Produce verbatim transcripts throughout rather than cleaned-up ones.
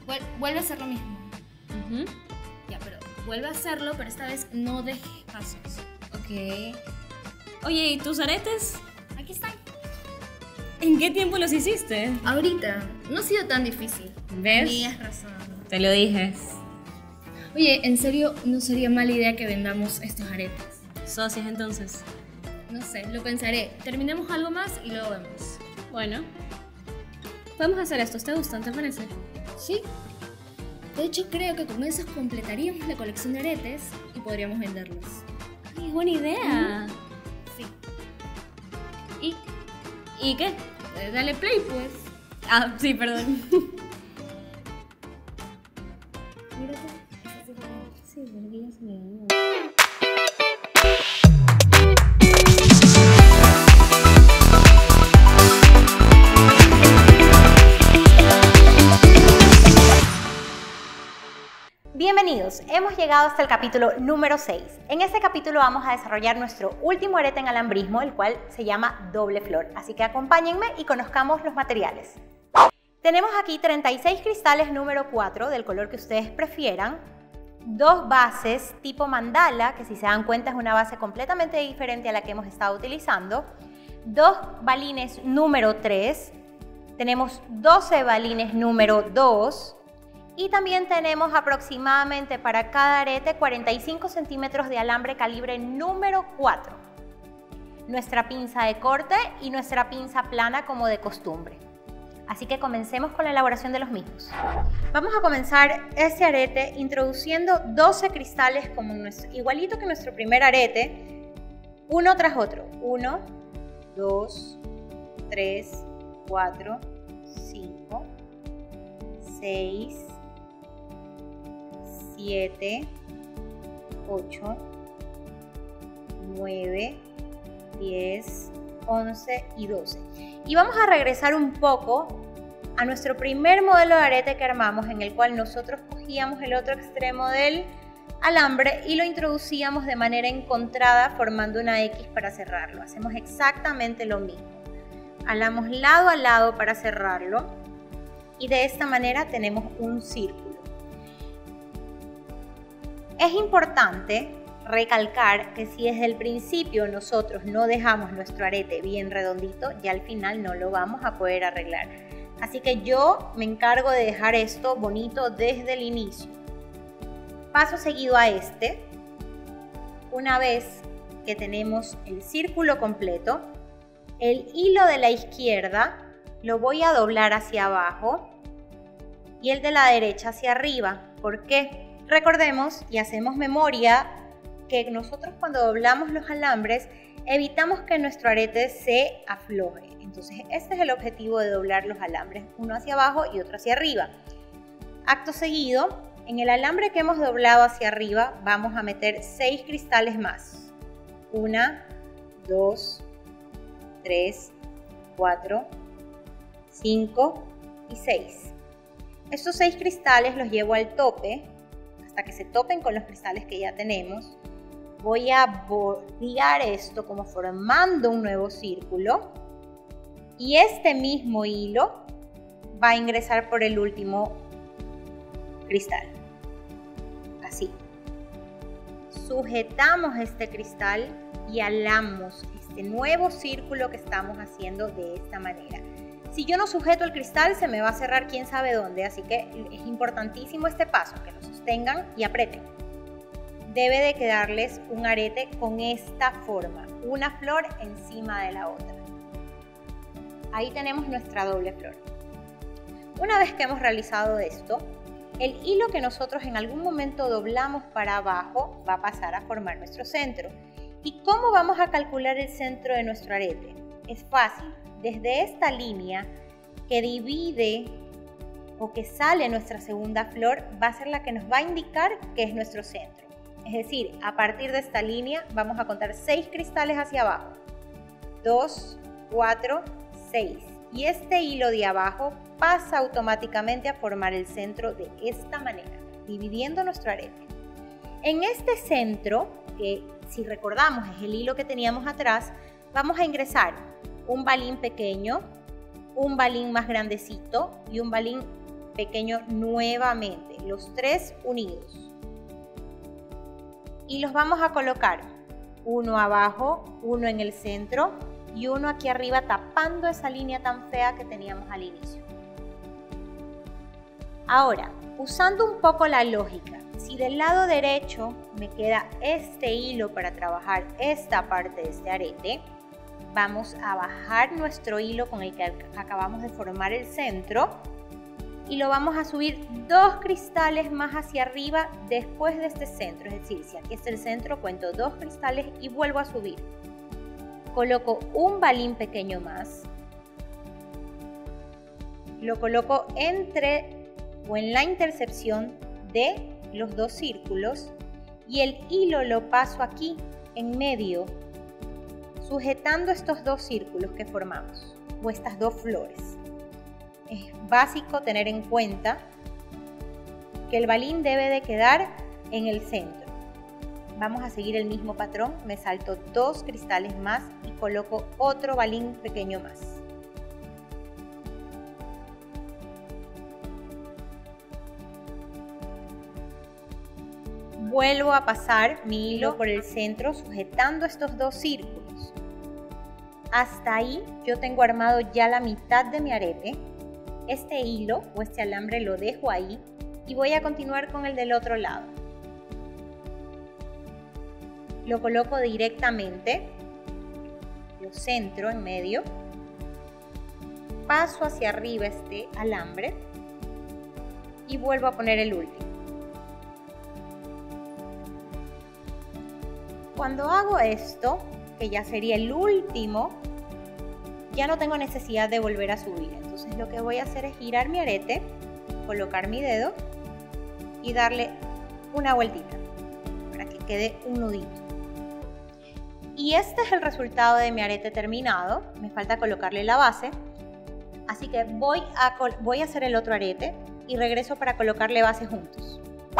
Vuel vuelve a hacer lo mismo. Uh-huh. Ya, pero vuelve a hacerlo, pero esta vez no dejes pasos. Ok. Oye, ¿y tus aretes? Aquí están. ¿En qué tiempo los hiciste? Ahorita, no ha sido tan difícil. ¿Ves? Tenías razón. Te lo dije. Oye, en serio, no sería mala idea que vendamos estos aretes. Socias, entonces. No sé, lo pensaré. Terminemos algo más y luego vemos. Bueno. Podemos hacer esto. ¿Te gustan? ¿Te parece? Sí. De hecho, creo que con esos completaríamos la colección de aretes y podríamos venderlos. Ay, buena idea. Sí. ¿Y, ¿Y qué? Eh, dale play, pues. Ah, sí, perdón. Mírate. Sí, porque ya se me dio. Bienvenidos, hemos llegado hasta el capítulo número seis. En este capítulo vamos a desarrollar nuestro último arete en alambrismo, el cual se llama doble flor. Así que acompáñenme y conozcamos los materiales. Tenemos aquí treinta y seis cristales número cuatro, del color que ustedes prefieran. Dos bases tipo mandala, que si se dan cuenta es una base completamente diferente a la que hemos estado utilizando. Dos balines número tres. Tenemos doce balines número dos. Y también tenemos aproximadamente para cada arete cuarenta y cinco centímetros de alambre calibre número cuatro. Nuestra pinza de corte y nuestra pinza plana como de costumbre. Así que comencemos con la elaboración de los mismos. Vamos a comenzar este arete introduciendo doce cristales como nuestro, igualito que nuestro primer arete, uno tras otro. uno, dos, tres, cuatro, cinco, seis, siete, ocho, nueve, diez, once y doce. Y vamos a regresar un poco a nuestro primer modelo de arete que armamos, en el cual nosotros cogíamos el otro extremo del alambre y lo introducíamos de manera encontrada formando una X para cerrarlo. Hacemos exactamente lo mismo. Alamos lado a lado para cerrarlo y de esta manera tenemos un círculo. Es importante recalcar que si desde el principio nosotros no dejamos nuestro arete bien redondito, ya al final no lo vamos a poder arreglar. Así que yo me encargo de dejar esto bonito desde el inicio. Paso seguido a este, una vez que tenemos el círculo completo, el hilo de la izquierda lo voy a doblar hacia abajo y el de la derecha hacia arriba. ¿Por qué? Recordemos y hacemos memoria que nosotros cuando doblamos los alambres evitamos que nuestro arete se afloje. Entonces este es el objetivo de doblar los alambres, uno hacia abajo y otro hacia arriba. Acto seguido, en el alambre que hemos doblado hacia arriba vamos a meter seis cristales más. Una, dos, tres, cuatro, cinco y seis. Estos seis cristales los llevo al tope hasta que se topen con los cristales que ya tenemos. Voy a bordear esto como formando un nuevo círculo y este mismo hilo va a ingresar por el último cristal. Así. Sujetamos este cristal y alamos este nuevo círculo que estamos haciendo de esta manera. Si yo no sujeto el cristal se me va a cerrar quién sabe dónde, así que es importantísimo este paso, que lo sostengan y aprieten. Debe de quedarles un arete con esta forma, una flor encima de la otra. Ahí tenemos nuestra doble flor. Una vez que hemos realizado esto, el hilo que nosotros en algún momento doblamos para abajo va a pasar a formar nuestro centro. ¿Y cómo vamos a calcular el centro de nuestro arete? Es fácil. Desde esta línea que divide o que sale nuestra segunda flor va a ser la que nos va a indicar que es nuestro centro. Es decir, a partir de esta línea vamos a contar seis cristales hacia abajo. dos, cuatro, seis. Y este hilo de abajo pasa automáticamente a formar el centro de esta manera, dividiendo nuestro arete. En este centro, que si recordamos es el hilo que teníamos atrás, vamos a ingresar un balín pequeño, un balín más grandecito y un balín pequeño nuevamente, los tres unidos. Y los vamos a colocar uno abajo, uno en el centro y uno aquí arriba tapando esa línea tan fea que teníamos al inicio. Ahora, usando un poco la lógica, si del lado derecho me queda este hilo para trabajar esta parte de este arete, vamos a bajar nuestro hilo con el que acabamos de formar el centro y lo vamos a subir dos cristales más hacia arriba después de este centro. Es decir, si aquí está el centro, cuento dos cristales y vuelvo a subir. Coloco un balín pequeño más. Lo coloco entre o en la intercepción de los dos círculos y el hilo lo paso aquí en medio, sujetando estos dos círculos que formamos o estas dos flores. Es básico tener en cuenta que el balín debe de quedar en el centro. Vamos a seguir el mismo patrón, me salto dos cristales más y coloco otro balín pequeño más. Vuelvo a pasar mi hilo por el centro sujetando estos dos círculos. Hasta ahí yo tengo armado ya la mitad de mi arete. Este hilo o este alambre lo dejo ahí y voy a continuar con el del otro lado. Lo coloco directamente, lo centro en medio, paso hacia arriba este alambre y vuelvo a poner el último. Cuando hago esto, que ya sería el último, ya no tengo necesidad de volver a subir. Entonces lo que voy a hacer es girar mi arete, colocar mi dedo y darle una vueltita para que quede un nudito. Y este es el resultado de mi arete terminado. Me falta colocarle la base. Así que voy a, voy a hacer el otro arete y regreso para colocarle base juntos.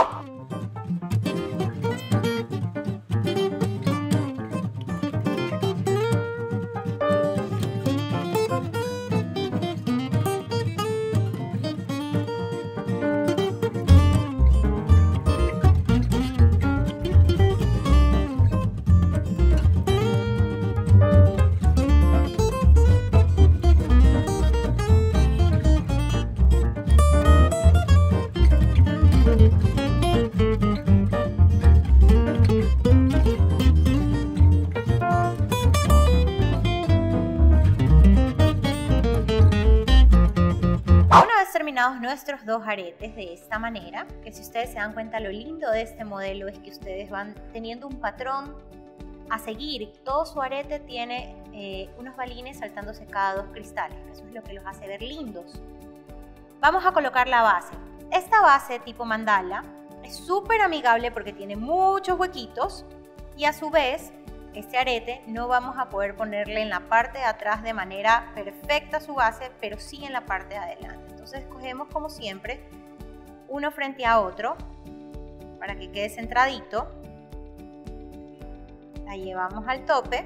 Terminados nuestros dos aretes de esta manera, que si ustedes se dan cuenta, lo lindo de este modelo es que ustedes van teniendo un patrón a seguir. Todo su arete tiene eh, unos balines saltándose cada dos cristales, eso es lo que los hace ver lindos. Vamos a colocar la base. Esta base tipo mandala es súper amigable porque tiene muchos huequitos y a su vez este arete no vamos a poder ponerle en la parte de atrás de manera perfecta su base, pero sí en la parte de adelante. Entonces escogemos como siempre uno frente a otro para que quede centradito. La llevamos al tope.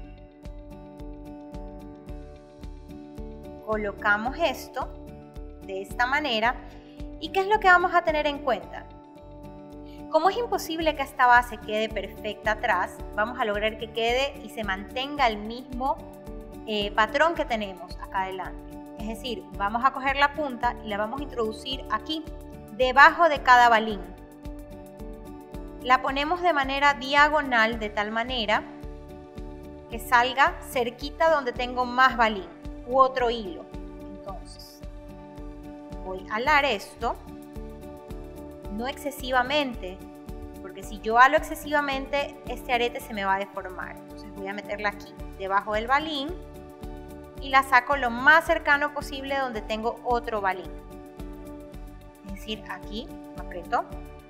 Colocamos esto de esta manera. ¿Y qué es lo que vamos a tener en cuenta? Como es imposible que esta base quede perfecta atrás, vamos a lograr que quede y se mantenga el mismo eh, patrón que tenemos acá adelante. Es decir, vamos a coger la punta y la vamos a introducir aquí, debajo de cada balín. La ponemos de manera diagonal, de tal manera que salga cerquita donde tengo más balín u otro hilo. Entonces, voy a alar esto. No excesivamente, porque si yo halo excesivamente, este arete se me va a deformar. Entonces voy a meterla aquí, debajo del balín, y la saco lo más cercano posible donde tengo otro balín. Es decir, aquí aprieto.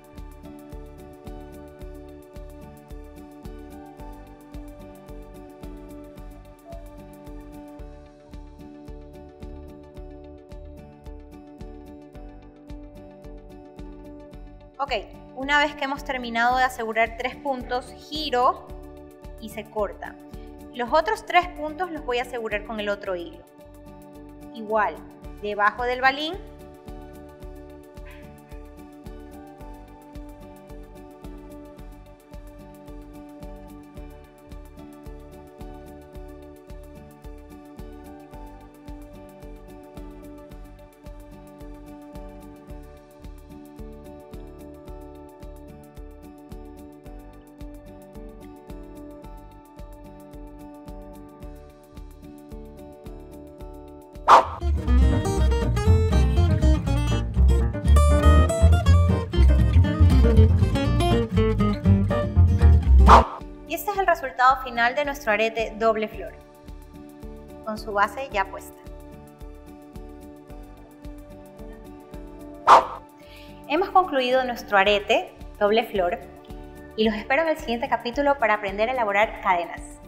Ok, una vez que hemos terminado de asegurar tres puntos, giro y se corta. Los otros tres puntos los voy a asegurar con el otro hilo. Igual, debajo del balín, resultado final de nuestro arete doble flor, con su base ya puesta. Hemos concluido nuestro arete doble flor y los espero en el siguiente capítulo para aprender a elaborar cadenas.